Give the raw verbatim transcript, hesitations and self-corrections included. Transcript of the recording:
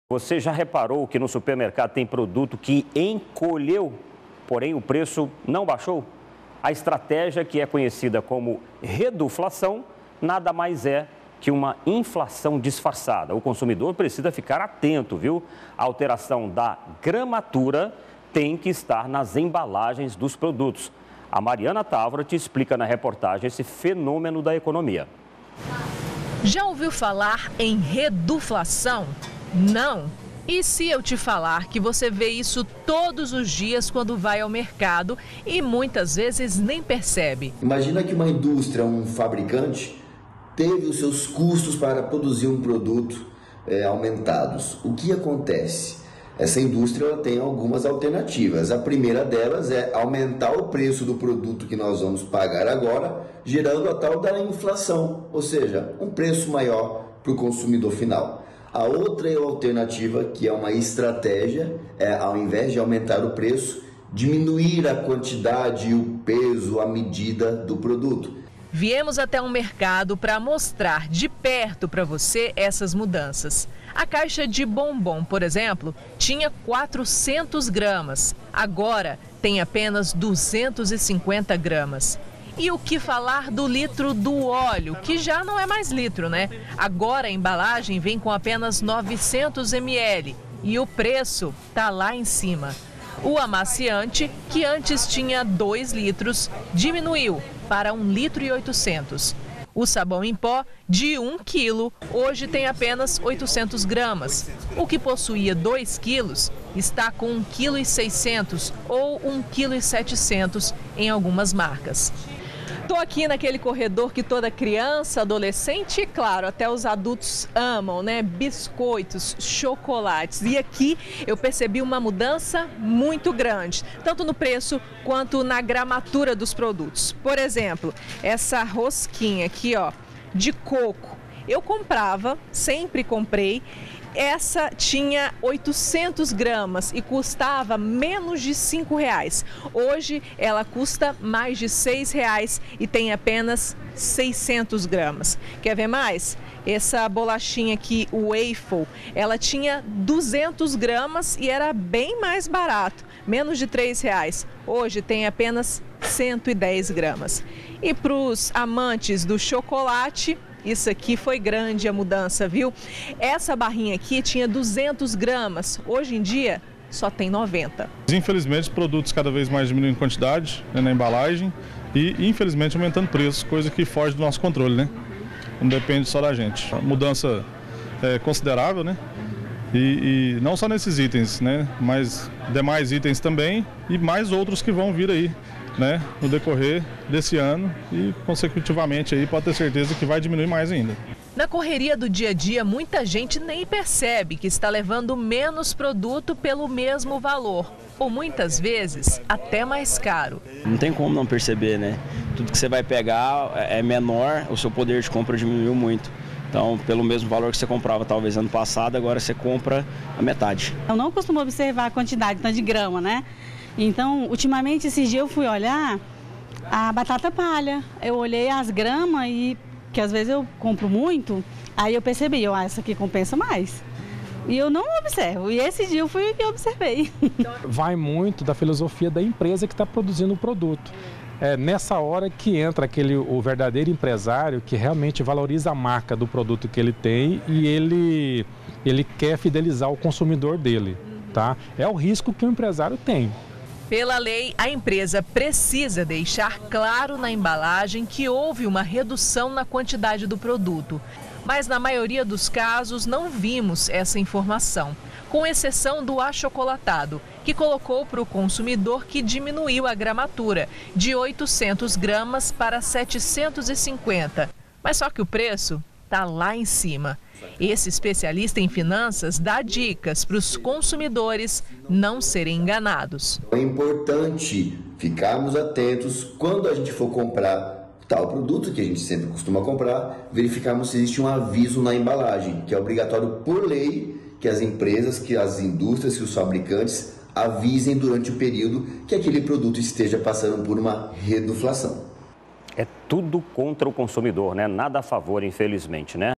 Você já reparou que no supermercado tem produto que encolheu, porém o preço não baixou? A estratégia, que é conhecida como reduflação, nada mais é que uma inflação disfarçada. O consumidor precisa ficar atento, viu? A alteração da gramatura tem que estar nas embalagens dos produtos. A Mariana Távora te explica na reportagem esse fenômeno da economia. Já ouviu falar em reduflação? Não. E se eu te falar que você vê isso todos os dias quando vai ao mercado e muitas vezes nem percebe? Imagina que uma indústria, um fabricante, teve os seus custos para produzir um produto é, aumentados. O que acontece? Essa indústria ela tem algumas alternativas. A primeira delas é aumentar o preço do produto que nós vamos pagar agora, gerando a tal da inflação, ou seja, um preço maior para o consumidor final. A outra alternativa, que é uma estratégia, é ao invés de aumentar o preço, diminuir a quantidade, o peso, a medida do produto. Viemos até um mercado para mostrar de perto para você essas mudanças. A caixa de bombom, por exemplo, tinha quatrocentas gramas. Agora tem apenas duzentas e cinquenta gramas. E o que falar do litro do óleo, que já não é mais litro, né? Agora a embalagem vem com apenas novecentos mililitros e o preço tá lá em cima. O amaciante, que antes tinha dois litros, diminuiu para um litro e oitocentos. O sabão em pó, de um quilo, hoje tem apenas oitocentas gramas. O que possuía dois quilos está com um vírgula seiscentos quilos ou um vírgula setecentos quilos em algumas marcas. Estou aqui naquele corredor que toda criança, adolescente e, claro, até os adultos amam, né? Biscoitos, chocolates. E aqui eu percebi uma mudança muito grande, tanto no preço quanto na gramatura dos produtos. Por exemplo, essa rosquinha aqui, ó, de coco. Eu comprava, sempre comprei. Essa tinha oitocentas gramas e custava menos de cinco reais. Hoje ela custa mais de seis reais e tem apenas seiscentas gramas. Quer ver mais? Essa bolachinha aqui, o waffle, ela tinha duzentas gramas e era bem mais barato, menos de três reais. Hoje tem apenas cento e dez gramas. E para os amantes do chocolate, isso aqui foi grande a mudança, viu? Essa barrinha aqui tinha duzentas gramas, hoje em dia só tem noventa. Infelizmente, os produtos cada vez mais diminuem em quantidade, né, na embalagem e, infelizmente, aumentando preço, coisa que foge do nosso controle, né? Não depende só da gente. A mudança é considerável, né? E, e não só nesses itens, né? Mas demais itens também e mais outros que vão vir aí, né, no decorrer desse ano e, consecutivamente, aí pode ter certeza que vai diminuir mais ainda. Na correria do dia a dia, muita gente nem percebe que está levando menos produto pelo mesmo valor, ou muitas vezes até mais caro. Não tem como não perceber, né? Tudo que você vai pegar é menor, o seu poder de compra diminuiu muito. Então, pelo mesmo valor que você comprava talvez ano passado, agora você compra a metade. Eu não costumo observar a quantidade de grama, né? Então, ultimamente, esses dias eu fui olhar a batata palha. Eu olhei as gramas e, que às vezes eu compro muito, aí eu percebi, ó, ah, essa aqui compensa mais. E eu não observo, e esse dia eu fui que observei. Vai muito da filosofia da empresa que está produzindo o produto. É nessa hora que entra aquele, o verdadeiro empresário que realmente valoriza a marca do produto que ele tem e ele, ele quer fidelizar o consumidor dele, tá? É o risco que o empresário tem. Pela lei, a empresa precisa deixar claro na embalagem que houve uma redução na quantidade do produto. Mas na maioria dos casos não vimos essa informação, com exceção do achocolatado, que colocou para o consumidor que diminuiu a gramatura de oitocentas gramas para setecentas e cinquenta. Mas só que o preço está lá em cima. Esse especialista em finanças dá dicas para os consumidores não serem enganados. É importante ficarmos atentos quando a gente for comprar tal produto, que a gente sempre costuma comprar, verificarmos se existe um aviso na embalagem, que é obrigatório por lei que as empresas, que as indústrias, que os fabricantes avisem durante o período que aquele produto esteja passando por uma reduflação. É tudo contra o consumidor, né? Nada a favor, infelizmente, né?